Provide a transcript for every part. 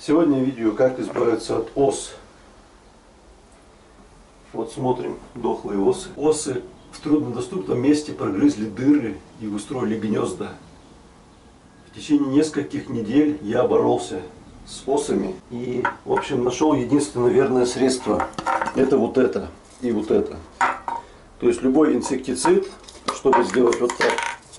Сегодня видео, как избавиться от ос. Вот смотрим, дохлые осы. Осы в труднодоступном месте прогрызли дыры и устроили гнезда. В течение нескольких недель я боролся с осами и, в общем, нашел единственное верное средство. Это вот это и вот это. То есть любой инсектицид, чтобы сделать вот так.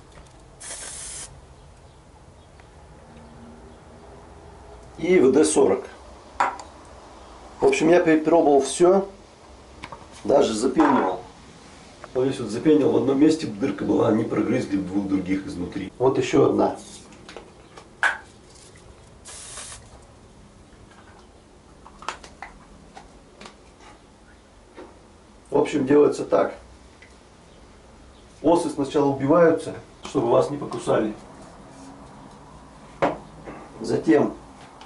И ВД-40. В общем, я перепробовал все, даже запенивал. Вот здесь вот запенил в одном месте, дырка была, они прогрызли в двух других изнутри. Вот еще одна. В общем, делается так. Осы сначала убиваются, чтобы вас не покусали. Затем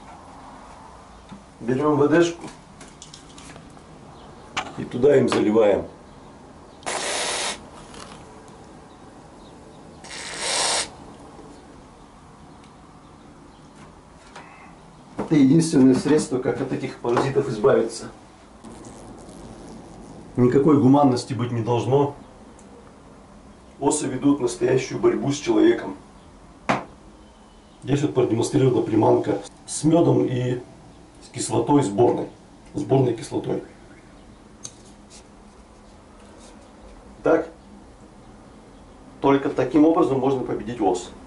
берем ВДшку и туда им заливаем. Это единственное средство, как от этих паразитов избавиться. Никакой гуманности быть не должно. Осы ведут настоящую борьбу с человеком. Здесь вот продемонстрирована приманка с медом и с кислотой сборной кислотой. Так, только таким образом можно победить ос.